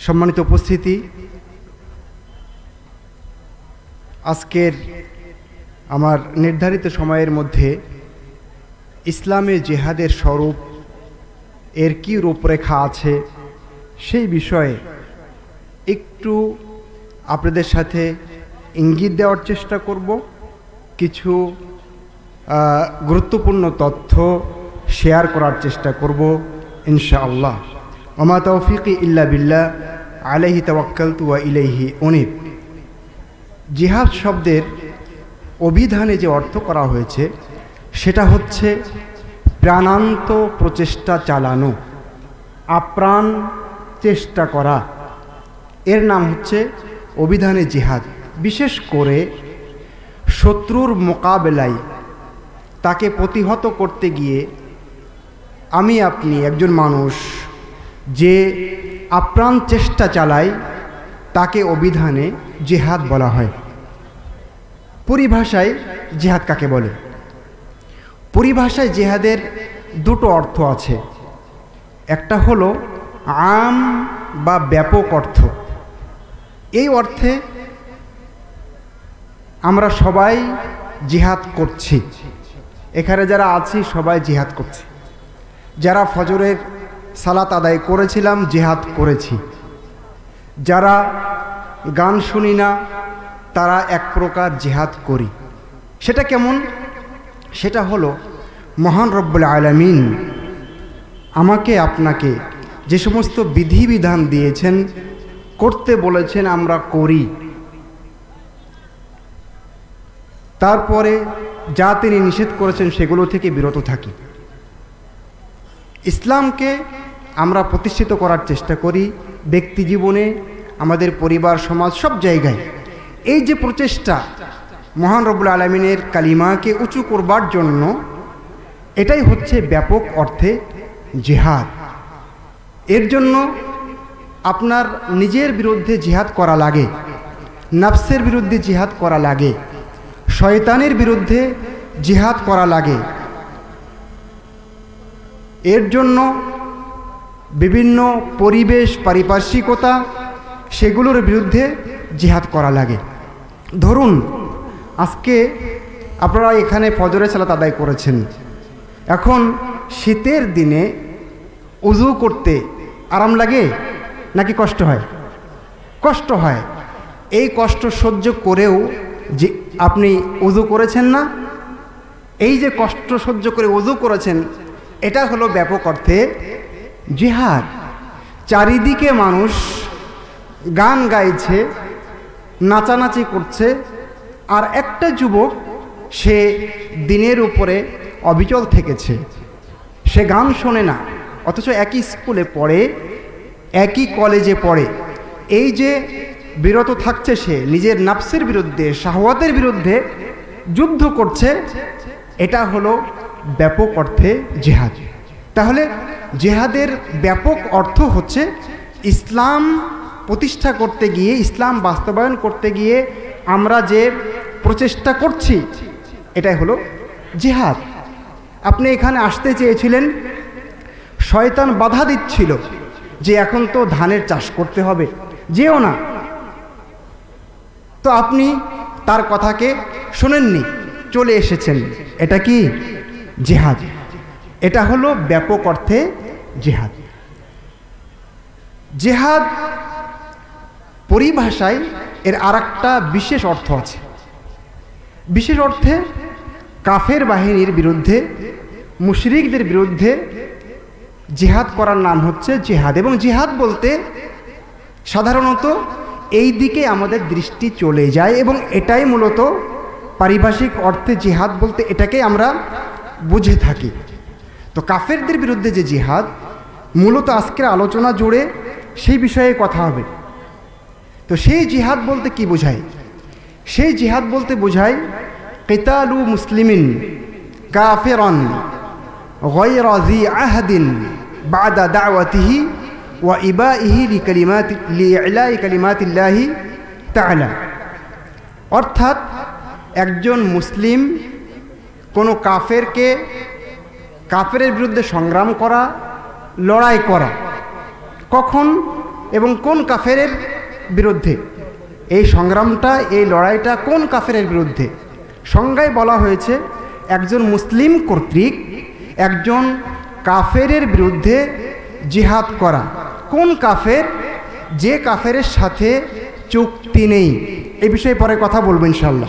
সম্মানিত উপস্থিতি, আজকের আমার নির্ধারিত সময়ের মধ্যে ইসলামে জিহাদের স্বরূপ, এর কী রূপরেখা আছে সেই বিষয়ে একটু আপনাদের সাথে ইঙ্গিত দেওয়ার চেষ্টা করব। কিছু গুরুত্বপূর্ণ তথ্য শেয়ার করার চেষ্টা করব ইনশাআল্লাহ। ওমা তৌফিকি ইল্লা বিল্লাহ, আলাইহি তাওয়াক্কালতু ওয়া ইলাইহি উনীব। জিহাদ শব্দের অভিধানে যে অর্থ করা হয়েছে সেটা হচ্ছে প্রাণান্ত প্রচেষ্টা চালানো, আপ্রাণ চেষ্টা করা। এর নাম হচ্ছে অভিধানে জিহাদ। বিশেষ করে শত্রুর মোকাবেলায়, তাকে প্রতিহত করতে গিয়ে আমি আপনি একজন মানুষ যে আপ্রাণ চেষ্টা চালায় তাকে অভিধানে জিহাদ বলা হয়। পরিভাষায় জিহাদ কাকে বলে? পরিভাষায় জিহাদের দুটো অর্থ আছে। একটা হলো আম বা ব্যাপক অর্থ। এই অর্থে আমরা সবাই জিহাদ করছি, এখানে যারা আছি সবাই জিহাদ করছি। যারা ফজরের সালাত আদায় করেছিলাম জিহাদ করেছি। যারা গান শুনি না তারা এক প্রকার জিহাদ করি। সেটা কেমন? সেটা হলো মহান রব্বুল আলামিন আমাকে আপনাকে যে সমস্ত বিধিবিধান দিয়েছেন, করতে বলেছেন, আমরা করি। তারপরে যা তিনি নিষেধ করেছেন সেগুলো থেকে বিরত থাকি। ইসলামকে আমরা প্রতিষ্ঠিত করার চেষ্টা করি ব্যক্তি জীবনে, আমাদের পরিবার, সমাজ, সব জায়গায়। এই যে প্রচেষ্টা মহান রব্বুল আলামিনের কালিমাকে উঁচু করবার জন্য, এটাই হচ্ছে ব্যাপক অর্থে জিহাদ। এর জন্য আপনার নিজের বিরুদ্ধে জিহাদ করা লাগে, নফসের বিরুদ্ধে জিহাদ করা লাগে, শয়তানের বিরুদ্ধে জিহাদ করা লাগে। এর জন্য বিভিন্ন পরিবেশ, পারিপার্শ্বিকতা, সেগুলোর বিরুদ্ধে জিহাদ করা লাগে। ধরুন আজকে আপনারা এখানে ফজরের সালাত আদায় করেছেন। এখন শীতের দিনে উযু করতে আরাম লাগে নাকি কষ্ট হয়? কষ্ট হয়। এই কষ্ট সহ্য করেও যে আপনি উযু করেছেন না, এই যে কষ্ট সহ্য করে উযু করেছেন, এটা হলো ব্যাপক অর্থে জিহাদ। চারিদিকে মানুষ গান গাইছে, নাচানাচি করছে, আর একটা যুবক সে দিনের উপরে অবিচল থেকেছে, সে গান শোনে না, অথচ একই স্কুলে পড়ে, একই কলেজে পড়ে। এই যে বিরত থাকছে, সে নিজের নফসের বিরুদ্ধে, শাহওয়াতের বিরুদ্ধে যুদ্ধ করছে, এটা হলো ব্যাপক অর্থে জিহাদ। তাহলে জিহাদের ব্যাপক অর্থ হচ্ছে ইসলাম প্রতিষ্ঠা করতে গিয়ে, ইসলাম বাস্তবায়ন করতে গিয়ে আমরা যে প্রচেষ্টা করছি, এটাই হলো জিহাদ। আপনি এখানে আসতে চেয়েছিলেন, শয়তান বাধা দিচ্ছিল যে এখন তো ধানের চাষ করতে হবে, যেও না। তো আপনি তার কথাকে শোনেননি, চলে এসেছেন। এটা কি জিহাদ? এটা হলো ব্যাপক অর্থে জিহাদ। জিহাদ পরিভাষায় এর আরেকটা বিশেষ অর্থ আছে। বিশেষ অর্থে কাফের বাহিনীর বিরুদ্ধে, মুশরিকদের বিরুদ্ধে জিহাদ করার নাম হচ্ছে জিহাদ। এবং জিহাদ বলতে সাধারণত এই দিকে আমাদের দৃষ্টি চলে যায়, এবং এটাই মূলত পারিভাষিক অর্থে জিহাদ বলতে এটাকেই আমরা বুঝে থাকি। তো কাফেরদের বিরুদ্ধে যে জিহাদ, মূলত আজকের আলোচনা জুড়ে সেই বিষয়ে কথা হবে। তো সেই জিহাদ বলতে কি বোঝায়? সেই জিহাদ বলতে বোঝায় কিতালু মুসলিমিন কাফিরান গায়রা যি আহদিন বাদা দাওয়াতিহি ওয়া ইবাইহি লিইলাই কালিমাতিল্লাহি তাআলা। অর্থাৎ একজন মুসলিম কোনো কাফেরের বিরুদ্ধে সংগ্রাম করা, লড়াই করা। কখন? এবং কোন কাফেরের বিরুদ্ধে। এই সংগ্রামটা, এই লড়াইটা কোন কাফেরের বিরুদ্ধে? সংজ্ঞায় বলা হয়েছে একজন মুসলিম কর্তৃক একজন কাফেরের বিরুদ্ধে জিহাদ করা। কোন কাফের? যে কাফেরের সাথে চুক্তি নেই। এই বিষয়ে পরে কথা বলবো ইনশাআল্লাহ।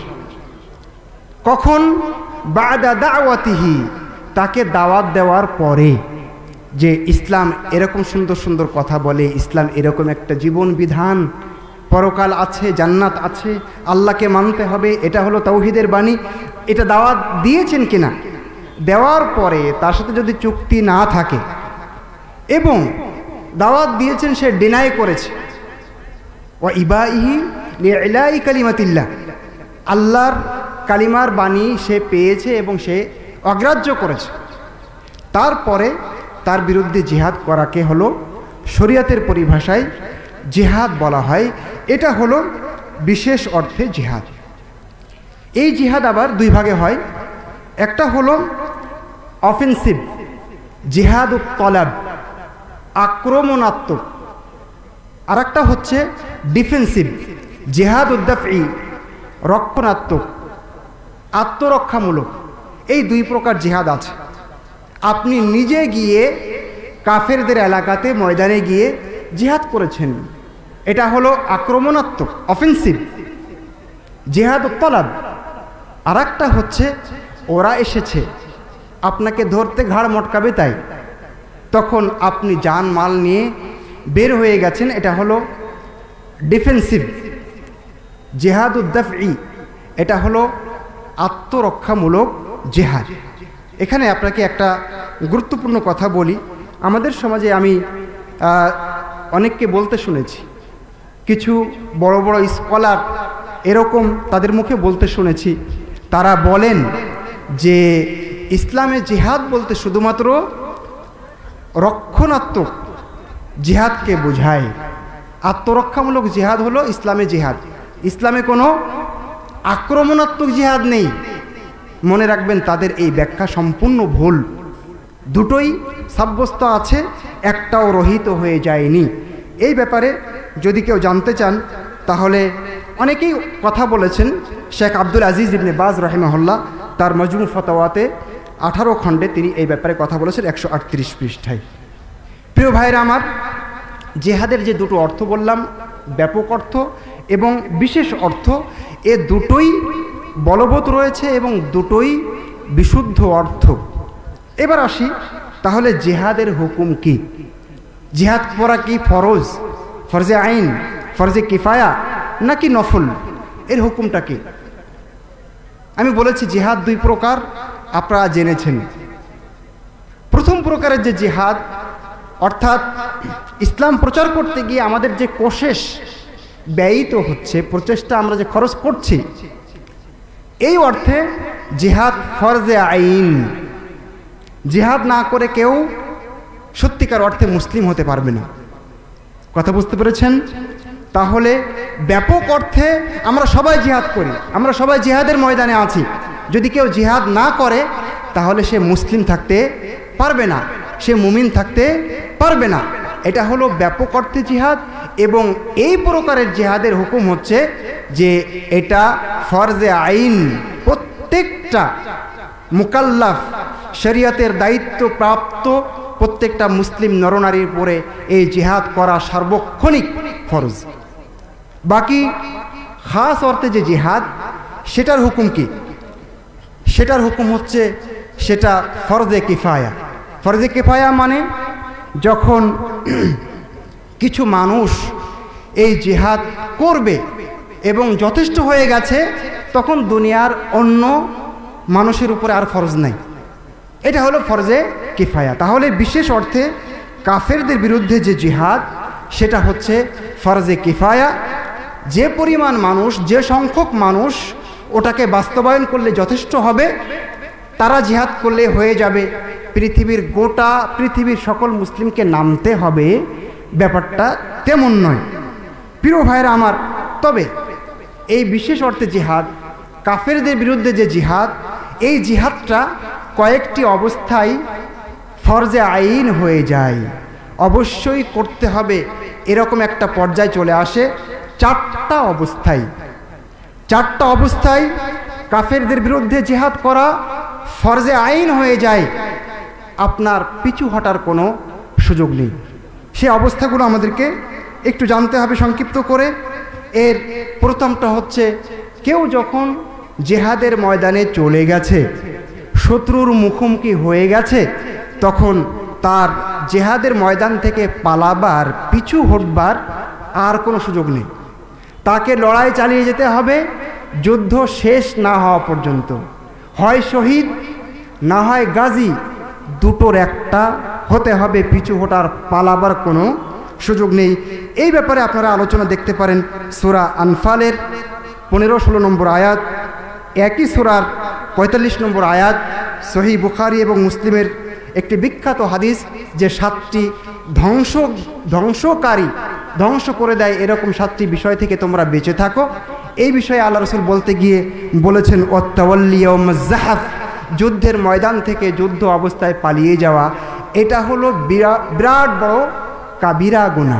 কখন? বাদা দাওয়াতিহি, তাকে দাওয়াত দেওয়ার পরে, যে ইসলাম এরকম সুন্দর সুন্দর কথা বলে, ইসলাম এরকম একটা জীবন বিধান, পরকাল আছে, জান্নাত আছে, আল্লাহকে মানতে হবে, এটা হলো তাওহীদের বাণী, এটা দাওয়াত দিয়েছেন কিনা? দেওয়ার পরে তার সাথে যদি চুক্তি না থাকে এবং দাওয়াত দিয়েছেন সে ডিনাই করেছে, ওয়া ইবাইহি লিইলাই কালিমাতিল্লাহ, আল্লাহর কালিমার বাণী সে পেয়েছে এবং সে অগ্রাহ্য করেছে, তারপরে তার বিরুদ্ধে জিহাদ করাকে হলো শরীয়তের পরিভাষায় জিহাদ বলা হয়। এটা হলো বিশেষ অর্থে জিহাদ। এই জিহাদ আবার দুই ভাগে হয়। একটা হলো অফেন্সিভ জিহাদ তলাব, আক্রমণাত্মক, আর একটা হচ্ছে ডিফেন্সিভ জিহাদ উদ্দাফি, রক্ষণাত্মক, আত্মরক্ষামূলক। এই দুই প্রকার জিহাদ আছে। আপনি নিজে গিয়ে কাফেরদের এলাকাতে ময়দানে গিয়ে জিহাদ করেছেন, এটা হলো আক্রমণাত্মক, অফেন্সিভ জিহাদ তলাব। আর একটা হচ্ছে ওরা এসেছে আপনাকে ধরতে, ঘাড় মটকাবে, তাই তখন আপনি জান মাল নিয়ে বের হয়ে গেছেন, এটা হলো ডিফেন্সিভ জিহাদ উদ্দাফি, এটা হলো আত্মরক্ষামূলক জিহাদ। এখানে আপনাকে একটা গুরুত্বপূর্ণ কথা বলি। আমাদের সমাজে আমি অনেককে বলতে শুনেছি, কিছু বড় বড় স্কলার এরকম তাদের মুখে বলতে শুনেছি, তারা বলেন যে ইসলামে জিহাদ বলতে শুধুমাত্র রক্ষণাত্মক জিহাদকে বোঝায়, আত্মরক্ষামূলক জিহাদ হলো ইসলামে জিহাদ, ইসলামে কোনো আক্রমণাত্মক জিহাদ নেই। মনে রাখবেন, তাদের এই ব্যাখ্যা সম্পূর্ণ ভুল। দুটোই সাব্যস্ত আছে, একটাও রহিত হয়ে যায়নি। এই ব্যাপারে যদি কেউ জানতে চান তাহলে অনেকেই কথা বলেছেন। শেখ আব্দুল আজিজ ইবনে বাজ রাহিমাহুল্লাহ তার মজমু ফতোয়াতে 18 খণ্ডে তিনি এই ব্যাপারে কথা বলেছেন 138 পৃষ্ঠায়। প্রিয় ভাইরা আমার, জিহাদের যে দুটো অর্থ বললাম, ব্যাপক অর্থ এবং বিশেষ অর্থ, এ দুটোই বলবৎ রয়েছে এবং দুটোই বিশুদ্ধ অর্থ। এবার আসি তাহলে জিহাদের হুকুম কি? জিহাদ করা কি ফরজ, ফরজে আইন, ফরজে কিফায়া নাকি নফল? এর হুকুমটা কি? আমি বলেছি জিহাদ দুই প্রকার, আপনারা জেনেছেন। প্রথম প্রকারের যে জিহাদ, অর্থাৎ ইসলাম প্রচার করতে গিয়ে আমাদের যে কোশেশ ব্যয়িত হচ্ছে, প্রচেষ্টা আমরা যে খরচ করছি, এই অর্থে জিহাদ ফরজে আইন। জিহাদ না করে কেউ সত্যিকার অর্থে মুসলিম হতে পারবে না। কথা বুঝতে পেরেছেন? তাহলে ব্যাপক অর্থে আমরা সবাই জিহাদ করি, আমরা সবাই জিহাদের ময়দানে আছি। যদি কেউ জিহাদ না করে তাহলে সে মুসলিম থাকতে পারবে না, সে মুমিন থাকতে পারবে না। এটা হলো ব্যাপক অর্থে জিহাদ। এবং এই প্রকারের জিহাদের হুকুম হচ্ছে যে এটা ফরজে আইন, প্রত্যেকটা মুকাল্লাফ, শরীয়তের দায়িত্ব প্রাপ্ত প্রত্যেকটা মুসলিম নরনারীর উপরে এই জিহাদ করা সার্বক্ষণিক ফরজ। বাকি খাস অর্থে যে জিহাদ, সেটার হুকুম কি? সেটার হুকুম হচ্ছে সেটা ফরজে কিফায়া। ফরজে কিফায়া মানে যখন কিছু মানুষ এই জিহাদ করবে এবং যথেষ্ট হয়ে গেছে, তখন দুনিয়ার অন্য মানুষের উপরে আর ফরজ নাই। এটা হলো ফরজে কিফায়া। তাহলে বিশেষ অর্থে কাফেরদের বিরুদ্ধে যে জিহাদ, সেটা হচ্ছে ফরজে কিফায়া। যে পরিমাণ মানুষ, যে সংখ্যক মানুষ ওটাকে বাস্তবায়ন করলে যথেষ্ট হবে, তারা জিহাদ করলে হয়ে যাবে। পৃথিবীর সকল মুসলিমকে নামতে হবে, ব্যাপারটা তেমন নয়। প্রিয় ভাইরা আমার, তবে এই বিশেষ অর্থে জিহাদ, কাফেরদের বিরুদ্ধে যে জিহাদ, এই জিহাদটা কয়েকটি অবস্থায় ফরজে আইন হয়ে যায়। অবশ্যই করতে হবে, এরকম একটা পর্যায়ে চলে আসে। চারটা অবস্থায় কাফেরদের বিরুদ্ধে জিহাদ করা ফরজে আইন হয়ে যায়, আপনার পিছু হটার কোনো সুযোগ নেই। সেই অবস্থাগুলো আমাদেরকে একটু জানতে হবে সংক্ষিপ্ত করে। এর প্রথমটা হচ্ছে, কেউ যখন জিহাদের ময়দানে চলে গেছে, শত্রুর মুখোমুখি হয়ে গেছে, তখন তার জিহাদের ময়দান থেকে পালাবার, পিছু হটবার আর কোনো সুযোগ নেই। তাকে লড়াই চালিয়ে যেতে হবে যুদ্ধ শেষ না হওয়া পর্যন্ত। হয় শহীদ, না হয় গাজী, দুটোর একটা হতে হবে, পিছু হটার পালাবার কোনো সুযোগ নেই। এই ব্যাপারে আপনারা আলোচনা দেখতে পারেন সূরা আনফালের 15-16 নম্বর আয়াত, একই সূরার 45 নম্বর আয়াত, সহিহ বুখারী এবং মুসলিমের একটি বিখ্যাত হাদিস, যে 7টি ধ্বংসকারী, ধ্বংস করে দেয় এরকম 7টি বিষয় থেকে তোমরা বেঁচে থাকো। এই বিষয়ে আল্লাহ রাসূল বলতে গিয়ে বলেছেন, ওয়াত্তাওয়াল্লি ইয়াওমাজ যাহফ, যুদ্ধের ময়দান থেকে যুদ্ধ অবস্থায় পালিয়ে যাওয়া, এটা হলো বিরাট বড় কাবিরা গুনাহ,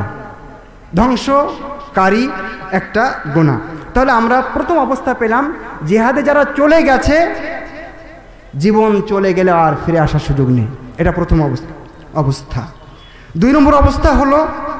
ধ্বংসকারী একটা গুনাহ। তাহলে আমরা প্রথম অবস্থা পেলাম, জিহাদে যারা চলে গেছে, জীবন চলে গেলে আর ফিরে আসার সুযোগ নেই, এটা প্রথম অবস্থা। 2 নম্বর অবস্থা হলো,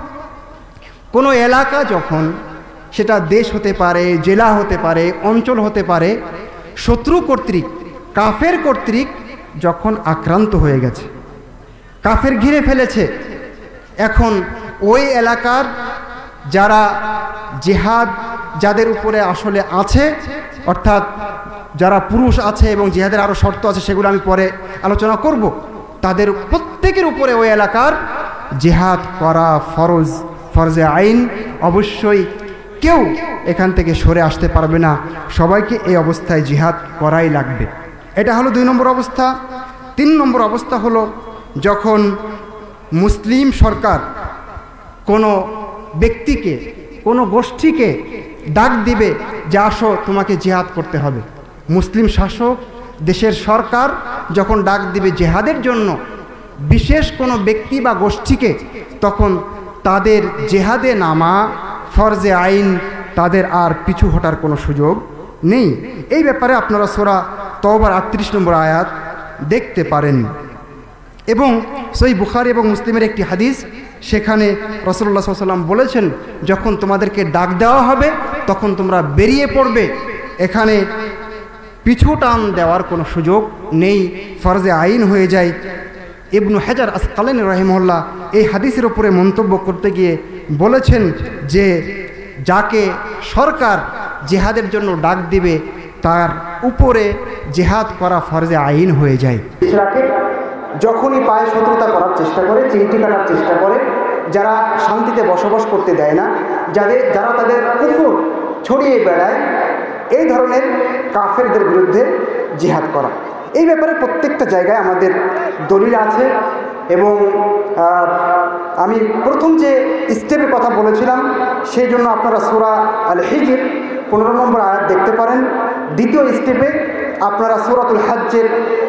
কোনো এলাকা যখন, সেটা দেশ হতে পারে, জেলা হতে পারে, অঞ্চল হতে পারে, শত্রু কর্তৃক, কাফের কর্তৃক যখন আক্রান্ত হয়ে গেছে, কাফের ঘিরে ফেলেছে, এখন ওই এলাকার যারা জিহাদ যাদের উপরে আসলে আছে, অর্থাৎ যারা পুরুষ আছে এবং জিহাদের আরও শর্ত আছে, সেগুলো আমি পরে আলোচনা করব, তাদের প্রত্যেকের উপরে ওই এলাকার জিহাদ করা ফরজে আইন। অবশ্যই কেউ এখান থেকে সরে আসতে পারবে না, সবাইকে এই অবস্থায় জিহাদ করাই লাগবে। এটা হলো 2 নম্বর অবস্থা। 3 নম্বর অবস্থা হলো, যখন মুসলিম সরকার কোনো ব্যক্তিকে, কোনো গোষ্ঠীকে ডাক দিবে যে আসো তোমাকে জিহাদ করতে হবে। মুসলিম শাসক, দেশের সরকার যখন ডাক দিবে জিহাদের জন্য বিশেষ কোনো ব্যক্তি বা গোষ্ঠীকে, তখন তাদের জিহাদে নামা ফরজে আইন, তাদের আর পিছু হটার কোনো সুযোগ নেই। এই ব্যাপারে আপনারা সূরা তওবার 38 নম্বর আয়াত দেখতে পারেন। এবং সহিহ বুখারী এবং মুসলিমের একটি হাদিস, সেখানে রাসূলুল্লাহ সাল্লাল্লাহু আলাইহি ওয়াসাল্লাম বলেছেন, যখন তোমাদেরকে ডাক দেওয়া হবে তখন তোমরা বেরিয়ে পড়বে, এখানে পিছু টান দেওয়ার কোনো সুযোগ নেই, ফরজে আইন হয়ে যায়। ইবনু হাজার আসকালানী রাহিমাহুল্লাহ এই হাদিসের উপরে মন্তব্য করতে গিয়ে বলেছেন যে, যাকে সরকার জিহাদের জন্য ডাক দিবে তার উপরে জিহাদ করা ফরজে আইন হয়ে যায়। যখনই পায়ে শত্রুতা করার চেষ্টা করে, চিমটি কাটার চেষ্টা করে, যারা শান্তিতে বসবাস করতে দেয় না, যারা তাদের কুফর ছড়িয়ে বেড়ায়, এই ধরনের কাফেরদের বিরুদ্ধে জিহাদ করা, এই ব্যাপারে প্রত্যেকটা জায়গায় আমাদের দলিল আছে। এবং আমি প্রথম যে স্টেপের কথা বলেছিলাম, সেই জন্য আপনারা সূরা আল হিজর 15 নম্বর আয়াত দেখতে পারেন। দ্বিতীয় স্টেপে আপনারা সূরাতুল হজ্জের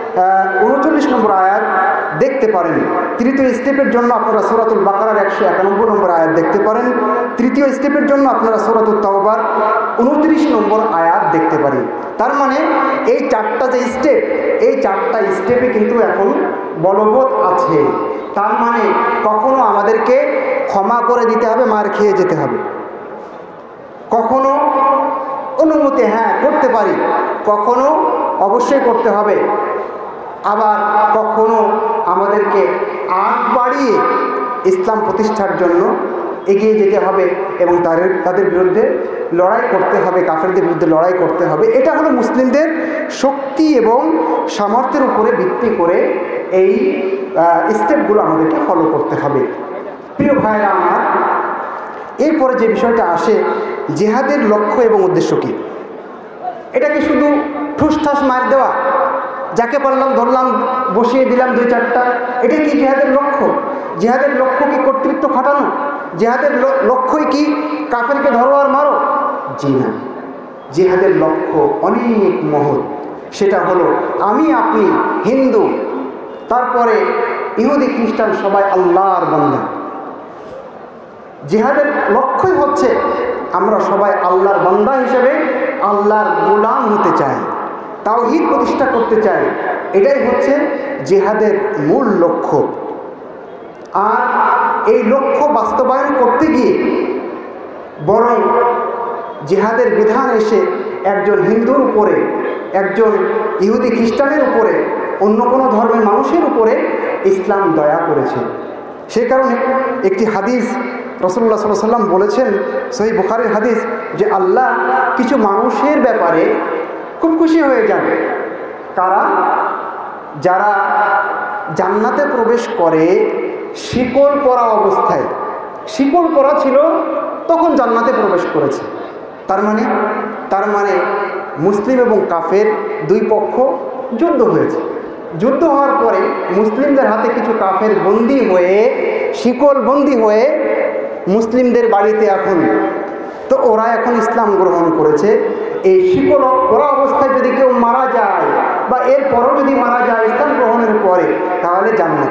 39 নম্বর আয়াত দেখতে পারেন। তৃতীয় স্টেপের জন্য আপনারা সূরাতুল বাকারার 191 নম্বর আয়াত দেখতে পারেন। তৃতীয় স্টেপের জন্য আপনারা সূরাতুত তাওবার 29 নম্বর আয়াত দেখতে পারেন। তার মানে এই 4টা যে স্টেপ, এই 4টা স্টেপে কিন্তু এখন বলবৎ আছে। তার মানে কখনো আমাদেরকে ক্ষমা করে দিতে হবে, মার খেয়ে যেতে হবে, কখনো অনুমতি করতে পারি, কখনো অবশ্যই করতে হবে, আবার কখনো আমাদেরকে আগ বাড়িয়ে ইসলাম প্রতিষ্ঠার জন্য এগিয়ে যেতে হবে এবং তাদের বিরুদ্ধে লড়াই করতে হবে, কাফেরদের বিরুদ্ধে লড়াই করতে হবে। এটা হলো মুসলিমদের শক্তি এবং সামর্থ্যের উপরে ভিত্তি করে এই স্টেপগুলো আমাদেরকে ফলো করতে হবে। প্রিয় ভাইরা আমার, এরপরে যে বিষয়টা আসে, জিহাদের লক্ষ্য এবং উদ্দেশ্য কী? এটাকে শুধু ঠুসঠাস মার দেওয়া, যাকে পারলাম ধরলাম বসিয়ে দিলাম 2-4টা, এটা কি জিহাদের লক্ষ্য? জিহাদের লক্ষ্য কি কর্তৃত্ব খাটানো? জিহাদের লক্ষ্যই কি কাফেরকে ধরো আর মারো? জি না, জিহাদের লক্ষ্য অনেক মহৎ। সেটা হলো আপনি হিন্দু, তারপরে ইহুদি খ্রিস্টান সবাই আল্লাহর বান্দা, জিহাদের লক্ষ্যই হচ্ছে আমরা সবাই আল্লাহর বান্দা হিসেবে আল্লাহর গোলাম হতে চাই, তাওহীদ প্রতিষ্ঠা করতে চাই। এটাই হচ্ছে জিহাদের মূল লক্ষ্য। আর এই লক্ষ্য বাস্তবায়ন করতে গিয়ে বরং জিহাদের বিধান এসে একজন হিন্দুর উপরে, একজন ইহুদি খ্রিস্টানের উপরে, অন্য কোনো ধর্মের মানুষের উপরে ইসলাম দয়া করেছে। সেই কারণে একটি হাদিস রাসূলুল্লাহ সাল্লাল্লাহু আলাইহি ওয়াসাল্লাম বলেছেন, সহিহ বুখারীর হাদিস, যে আল্লাহ কিছু মানুষের ব্যাপারে খুব খুশি হয়ে যান। কারা? যারা জান্নাতে প্রবেশ করে শিকল পরা অবস্থায়, শিকল পরা ছিল তখন জান্নাতে প্রবেশ করেছে। তার মানে মুসলিম এবং কাফের দুই পক্ষ যুদ্ধ হয়েছে। যুদ্ধ হওয়ার পরে মুসলিমদের হাতে কিছু কাফের বন্দী হয়ে, শিকল বন্দী হয়ে মুসলিমদের বাড়িতে এখন, তো ওরা এখন ইসলাম গ্রহণ করেছে। এই শিকল পরা অবস্থায় যদি কেউ মারা যায় বা এরপরও যদি মারা যায় ইসলাম গ্রহণের পরে, তাহলে জান্নাত।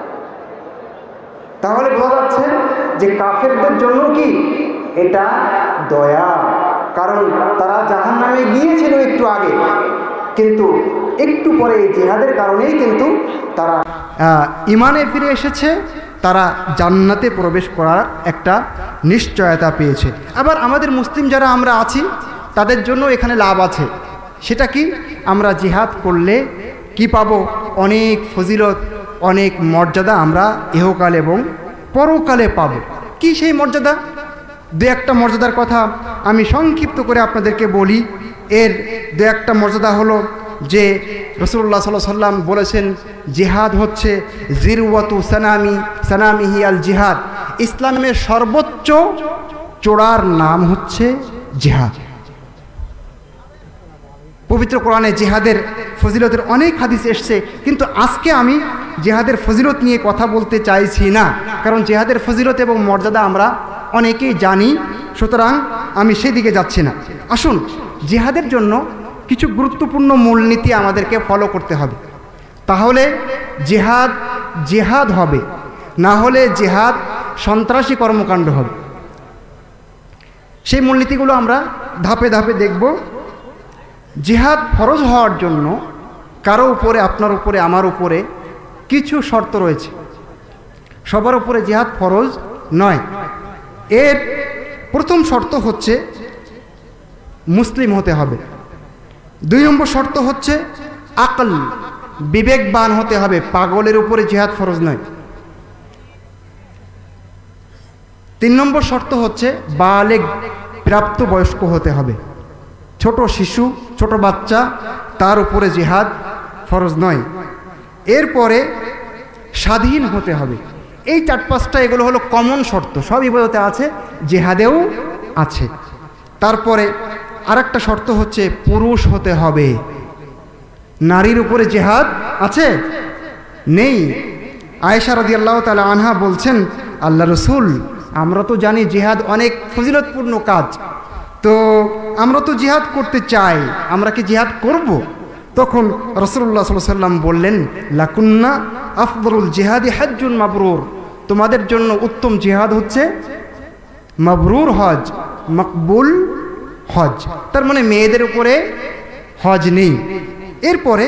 তাহলে বোঝা যাচ্ছে যে কাফেরদের জন্য কি এটা দয়া, কারণ তারা জাহান্নামে গিয়েছিল একটু আগে, কিন্তু একটু পরে এই জিহাদের কারণেই কিন্তু তারা ঈমানে ফিরে এসেছে, তারা জান্নাতে প্রবেশ করার একটা নিশ্চয়তা পেয়েছে। আবার আমাদের মুসলিম যারা আমরা আছি তাদের জন্য এখানে লাভ আছে। সেটা কি? আমরা জিহাদ করলে কি পাবো? অনেক ফজিলত, অনেক মর্যাদা আমরা ইহকাল এবং পরকালে পাবো। কি সেই মর্যাদা? দু একটা মর্যাদার কথা আমি সংক্ষিপ্ত করে আপনাদেরকে বলি। এর দু একটা মর্যাদা হলো যে রাসূলুল্লাহ সাল্লাল্লাহু আলাইহি ওয়াসাল্লাম বলেছেন, জিহাদ হচ্ছে জিরওয়াতু সানামিহি আল জিহাদ। ইসলামের সর্বোচ্চ চূড়ার নাম হচ্ছে জিহাদ। পবিত্র কোরআনে জিহাদের ফজিলতের অনেক হাদিস এসছে, কিন্তু আজকে আমি জিহাদের ফজিলত নিয়ে কথা বলতে চাইছি না, কারণ জিহাদের ফজিলত এবং মর্যাদা আমরা অনেকেই জানি, সুতরাং আমি সেদিকে যাচ্ছি না। আসুন, জিহাদের জন্য কিছু গুরুত্বপূর্ণ মূলনীতি আমাদেরকে ফলো করতে হবে, তাহলে জিহাদ হবে, না হলে জিহাদ সন্ত্রাসী কর্মকাণ্ড হবে। সেই মূলনীতিগুলো আমরা ধাপে ধাপে দেখব। জিহাদ ফরজ হওয়ার জন্য কারো উপরে, আপনার উপরে, আমার উপরে কিছু শর্ত রয়েছে। সবার উপরে জিহাদ ফরজ নয়। এর প্রথম শর্ত হচ্ছে মুসলিম হতে হবে। 2 নম্বর শর্ত হচ্ছে আকল, বিবেকবান হতে হবে। পাগলের উপরে জিহাদ ফরজ নয়। 3 নম্বর শর্ত হচ্ছে বালেগ, প্রাপ্তবয়স্ক হতে হবে। ছোট শিশু, ছোট বাচ্চা, তার উপরে জিহাদ ফরজ নয়। এরপরে স্বাধীন হতে হবে। এই 4-5টা এগুলো হলো কমন শর্ত, সব ইবাদতে আছে, জিহাদেও আছে। তারপরে আরেকটা শর্ত হচ্ছে পুরুষ হতে হবে। নারীর উপরে জিহাদ আছে? নেই। আয়েশা রাদিয়াল্লাহু তাআলা আনহা বলছেন, আল্লাহ রাসূল, আমরা তো জানি জিহাদ অনেক ফজিলতপূর্ণ কাজ, তো আমরা তো জিহাদ করতে চাই, আমরা কি জিহাদ করব? তখন রাসূলুল্লাহ সাল্লাল্লাহু আলাইহি ওয়াসাল্লাম বললেন, লাকুন্না আফদলুল জিহাদি হাজ্জুন মাবরুর, তোমাদের জন্য উত্তম জিহাদ হচ্ছে মাবরুর হজ, মকবুল হজ। তার মানে মেয়েদের উপরে হজ নেই। এরপরে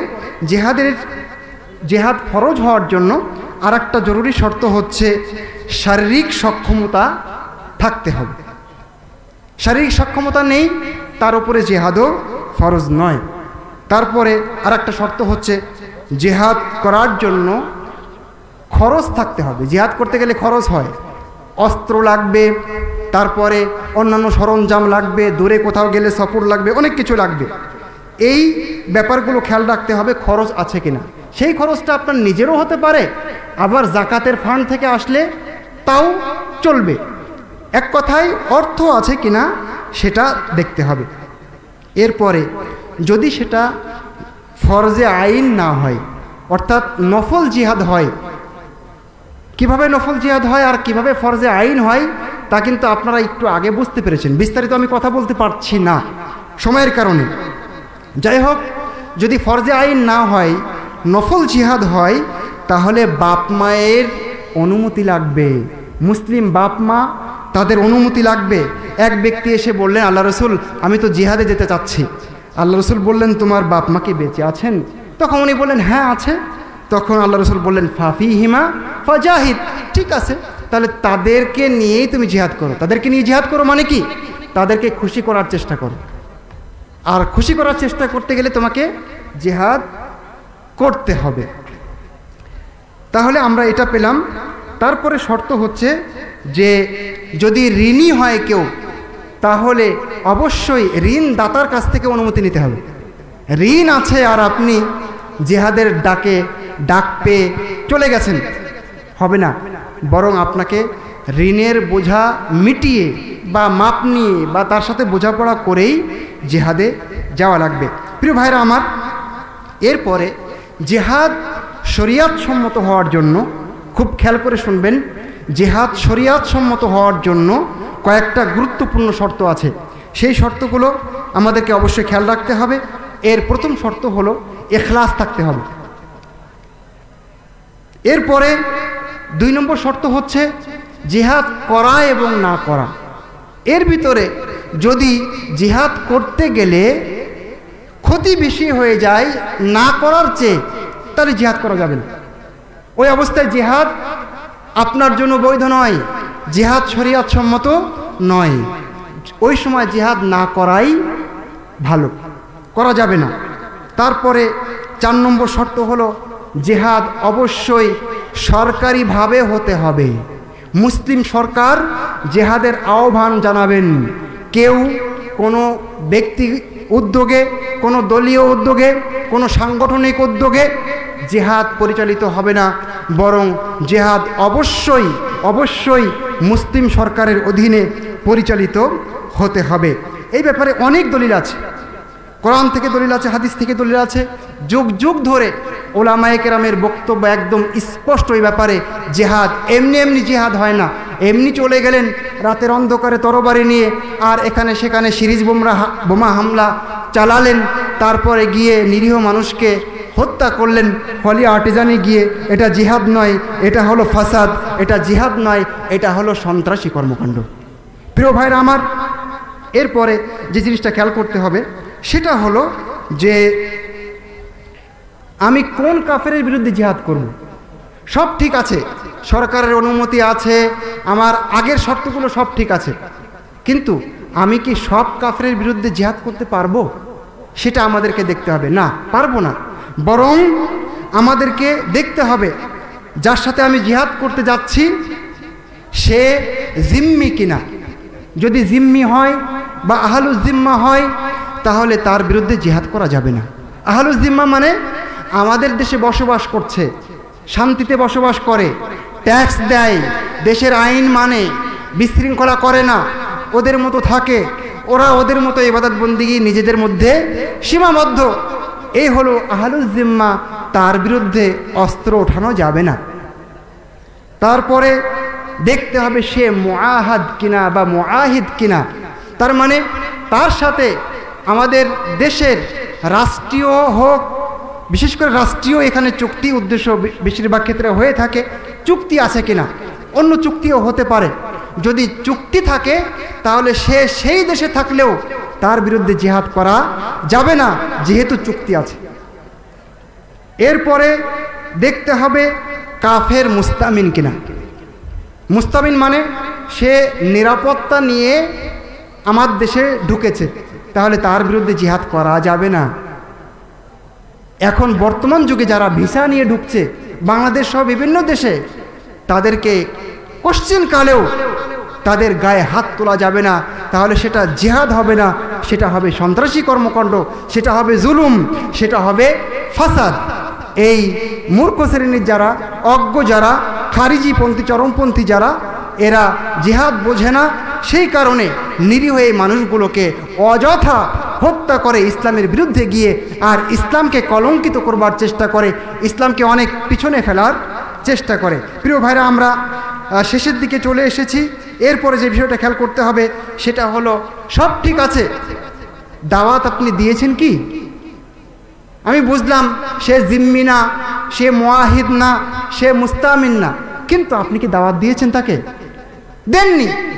জিহাদ ফরজ হওয়ার জন্য আরেকটা জরুরি শর্ত হচ্ছে শারীরিক সক্ষমতা থাকতে হবে। শারীরিক সক্ষমতা নেই, তার উপরে জিহাদও ফরজ নয়। তারপরে আরেকটা শর্ত হচ্ছে জিহাদ করার জন্য খরচ থাকতে হবে। জিহাদ করতে গেলে খরচ হয়, অস্ত্র লাগবে, তারপরে অন্যান্য সরঞ্জাম লাগবে, দূরে কোথাও গেলে সফর লাগবে, অনেক কিছু লাগবে। এই ব্যাপারগুলো খেয়াল রাখতে হবে, খরচ আছে কিনা। সেই খরচটা আপনার নিজেরও হতে পারে, আবার জাকাতের ফান্ড থেকে আসলে তাও চলবে। এক কথায় অর্থ আছে কিনা সেটা দেখতে হবে। এরপরে যদি সেটা ফরজে আইন না হয়, অর্থাৎ নফল জিহাদ হয়, কিভাবে নফল জিহাদ হয় আর কিভাবে ফরজে আইন হয় তা কিন্তু আপনারা একটু আগে বুঝতে পেরেছেন। বিস্তারিত আমি কথা বলতে পারছি না সময়ের কারণে। যাই হোক, যদি ফরজে আইন না হয়, নফল জিহাদ হয়, তাহলে বাপ মায়ের অনুমতি লাগবে। মুসলিম বাপ মা তাদের অনুমতি লাগবে। এক ব্যক্তি এসে বললেন, আল্লাহ রসুল আমি তো জিহাদে যেতে চাচ্ছি। আল্লাহ রসুল বললেন, তোমার বাপ মা কি বেঁচে আছেন? তখন উনি বললেন, হ্যাঁ আছে। তখন আল্লাহ রসুল বললেন, ফাফি হিমা ফাজাহিদ, ঠিক আছে, তাহলে তাদেরকে নিয়েই তুমি জিহাদ করো। তাদেরকে নিয়ে জিহাদ করো মানে কি? তাদেরকে খুশি করার চেষ্টা করো। আর খুশি করার চেষ্টা করতে গেলে তোমাকে জিহাদ করতে হবে। তাহলে আমরা এটা পেলাম। তারপরে শর্ত হচ্ছে যে যদি ঋণী হয় কেউ, তাহলে অবশ্যই ঋণদাতার কাছ থেকে অনুমতি নিতে হবে। ঋণ আছে আর আপনি জিহাদের ডাক পেয়ে চলে গেছেন, হবে না। বরং আপনাকে ঋণের বোঝা মিটিয়ে বা মাপ নিয়ে বা তার সাথে বোঝাপড়া করেই জিহাদে যাওয়া লাগবে। প্রিয় ভাইরা আমার, এরপরে জিহাদ শরিয়াত সম্মত হওয়ার জন্য, খুব খেয়াল করে শুনবেন, জিহাদ শরিয়াত সম্মত হওয়ার জন্য কয়েকটা গুরুত্বপূর্ণ শর্ত আছে। সেই শর্তগুলো আমাদেরকে অবশ্যই খেয়াল রাখতে হবে। এর প্রথম শর্ত হলো ইখলাস থাকতে হবে। এরপরে 2 নম্বর শর্ত হচ্ছে জিহাদ করা এবং না করা। এর ভিতরে যদি জিহাদ করতে গেলে ক্ষতি বেশি হয়ে যায় না করার চেয়ে, তাহলে জিহাদ করা যাবে না। ওই অবস্থায় জিহাদ আপনার জন্য বৈধ নয়, জিহাদ শরিয়াত সম্মত নয়। ওই সময় জিহাদ না করাই ভালো, করা যাবে না। তারপরে 4 নম্বর শর্ত হলো জিহাদ অবশ্যই সরকারিভাবে হতে হবে। মুসলিম সরকার জিহাদের আহ্বান জানাবেন। কেউ কোনো ব্যক্তি উদ্যোগে, কোনো দলীয় উদ্যোগে, কোনো সাংগঠনিক উদ্যোগে জিহাদ পরিচালিত হবে না, বরং জিহাদ অবশ্যই মুসলিম সরকারের অধীনে পরিচালিত হতে হবে। এই ব্যাপারে অনেক দলিল আছে, কোরআন থেকে দলিল আছে, হাদিস থেকে দলিল আছে। যুগ যুগ ধরে ওলামায়ে কেরামের বক্তব্য একদম স্পষ্ট এই ব্যাপারে। জিহাদ এমনি জিহাদ হয় না। এমনি চলে গেলেন রাতের অন্ধকারে তরবারি নিয়ে আর এখানে সেখানে সিরিজ বোমা হামলা চালালেন, তারপরে গিয়ে নিরীহ মানুষকে হত্যা করলেন হলি আর্টিজানে গিয়ে। এটা জিহাদ নয়, এটা হলো ফাসাদ। এটা জিহাদ নয়, এটা হলো সন্ত্রাসী কর্মকাণ্ড। প্রিয় ভাইরা আমার, এরপরে যে জিনিসটা খেয়াল করতে হবে সেটা হলো যে আমি কোন কাফেরের বিরুদ্ধে জিহাদ করব। সব ঠিক আছে, সরকারের অনুমতি আছে, আমার আগের শর্তগুলো সব ঠিক আছে, কিন্তু আমি কি সব কাফেরের বিরুদ্ধে জিহাদ করতে পারবো? সেটা আমাদেরকে দেখতে হবে। না, পারবো না। বরং আমাদেরকে দেখতে হবে যার সাথে আমি জিহাদ করতে যাচ্ছি সে জিম্মি কিনা। যদি জিম্মি হয় বা আহলুজ জিম্মা হয়, তাহলে তার বিরুদ্ধে জিহাদ করা যাবে না। আহলুজ জিম্মা মানে আমাদের দেশে বসবাস করছে, শান্তিতে বসবাস করে, ট্যাক্স দেয়, দেশের আইন মানে, বিশৃঙ্খলা করে না, ওদের মতো থাকে, ওরা ওদের মতো ইবাদত বন্দিগি নিজেদের মধ্যে সীমাবদ্ধ। এই হলো আহলুজ জিম্মা, তার বিরুদ্ধে অস্ত্র ওঠানো যাবে না। তারপরে দেখতে হবে সে মুআহাদ কিনা বা মুআহিদ কিনা। তার মানে তার সাথে আমাদের দেশের রাষ্ট্রীয় হোক, বিশেষ করে রাষ্ট্রীয় এখানে চুক্তি উদ্দেশ্য বেশিরভাগ ক্ষেত্রে হয়ে থাকে, চুক্তি আছে কিনা। অন্য চুক্তিও হতে পারে। যদি চুক্তি থাকে তাহলে সে সেই দেশে থাকলেও তার বিরুদ্ধে জিহাদ করা যাবে না, যেহেতু চুক্তি আছে। এরপরে দেখতে হবে কাফের মুস্তামিন কিনা। মুস্তামিন মানে সে নিরাপত্তা নিয়ে আমার দেশে ঢুকেছে, তাহলে তার বিরুদ্ধে জিহাদ করা যাবে না। এখন বর্তমান যুগে যারা ভিসা নিয়ে ঢুকছে বাংলাদেশ সহ বিভিন্ন দেশে, তাদেরকে কোশ্চেন কালেও তাদের গায়ে হাত তোলা যাবে না। তাহলে সেটা জিহাদ হবে না, সেটা হবে সন্ত্রাসী কর্মকাণ্ড, সেটা হবে জুলুম, সেটা হবে ফাসাদ। এই মূর্খ শ্রেণীর যারা, অজ্ঞ যারা, খারিজিপন্থী চরমপন্থী যারা, এরা জিহাদ বোঝে না, সেই কারণে নিরীহ এই মানুষগুলোকে অযথা হত্যা করে ইসলামের বিরুদ্ধে গিয়ে, আর ইসলামকে কলঙ্কিত করবার চেষ্টা করে, ইসলামকে অনেক পিছনে ফেলার চেষ্টা করে। প্রিয় ভাইরা, আমরা শেষের দিকে চলে এসেছি। এরপরে যে বিষয়টা খেয়াল করতে হবে সেটা হলো, সব ঠিক আছে, দাওয়াত আপনি দিয়েছেন কি? আমি বুঝলাম সে জিম্মি না, সে মুআহিদ না, সে মুস্তামিন না, কিন্তু আপনি কি দাওয়াত দিয়েছেন? তাকে দেননি।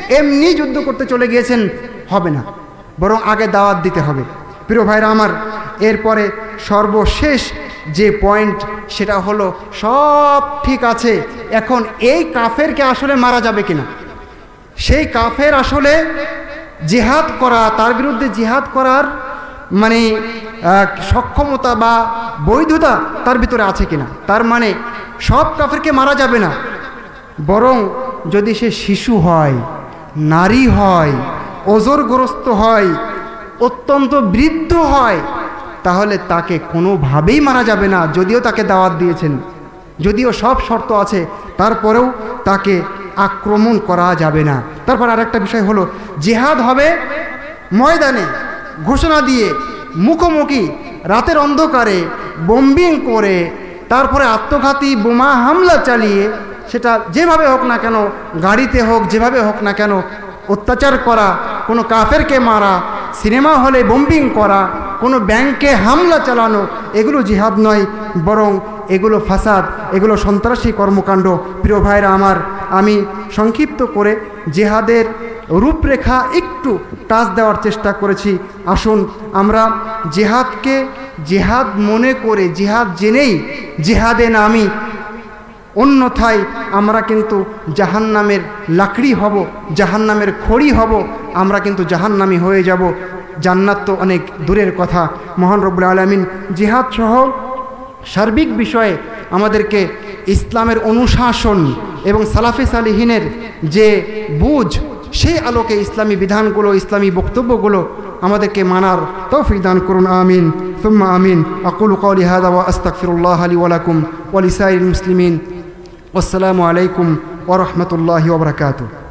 এমনি যুদ্ধ করতে চলে গিয়েছেন, হবে না, বরং আগে দাওয়াত দিতে হবে। প্রিয় ভাইরা আমার, এরপরে সর্বশেষ যে পয়েন্ট সেটা হলো, সব ঠিক আছে, এখন এই কাফেরকে আসলে মারা যাবে কিনা, সেই কাফের আসলে জিহাদ করা, তার বিরুদ্ধে জিহাদ করার মানে সক্ষমতা বা বৈধতা তার ভিতরে আছে কিনা। তার মানে সব কাফেরকে মারা যাবে না, বরং যদি সে শিশু হয়, নারী হয়, ওজরগ্রস্ত হয়, অত্যন্ত বৃদ্ধ হয়, তাহলে তাকে কোনোভাবেই মারা যাবে না। যদিও তাকে দাওয়াত দিয়েছেন, যদিও সব শর্ত আছে, তারপরেও তাকে আক্রমণ করা যাবে না। তারপর আরেকটা বিষয় হলো, জিহাদ হবে ময়দানে, ঘোষণা দিয়ে, মুখোমুখি, রাতের অন্ধকারে বোম্বিং করে, তারপরে আত্মঘাতী বোমা হামলা চালিয়ে, সেটা যেভাবে হোক না কেন, গাড়িতে হোক, যেভাবে হোক না কেন, অত্যাচার করা, কোনো কাফেরকে মারা, সিনেমা হলে বোম্বিং করা, কোনো ব্যাংকে হামলা চালানো, এগুলো জিহাদ নয়, বরং এগুলো ফাসাদ, এগুলো সন্ত্রাসী কর্মকাণ্ড। প্রিয় ভাইরা আমার, আমি সংক্ষিপ্ত করে জিহাদের রূপরেখা একটু টাচ দেওয়ার চেষ্টা করেছি। আসুন আমরা জিহাদকে জিহাদ মনে করে, জিহাদ জেনেই জিহাদে নামি, অন্যথায় আমরা কিন্তু জাহান্নামের লাকড়ি হব, জাহান্নামের খড়ি হব, আমরা কিন্তু জাহান্নামী হয়ে যাব। জান্নাত তো অনেক দূরের কথা। মহান রব্বুল আলামিন জিহাদ সহ সার্বিক বিষয়ে আমাদেরকে ইসলামের অনুশাসন এবং সালাফে সালিহিনের যে বুঝ, সেই আলোকে ইসলামী বিধানগুলো, ইসলামী বক্তব্যগুলো আমাদেরকে মানার তৌফিক দান করুন। আমিন সুম্মা আমিন। আকুলু কওলি হাযা ওয়া আস্তাগফিরুল্লাহ লি ওয়া লাকুম ওয়া লিসাইরিল মুসলিমিন। আসসালামু আলাইকুম ওয়া রাহমাতুল্লাহি ওয়া বারাকাতুহু।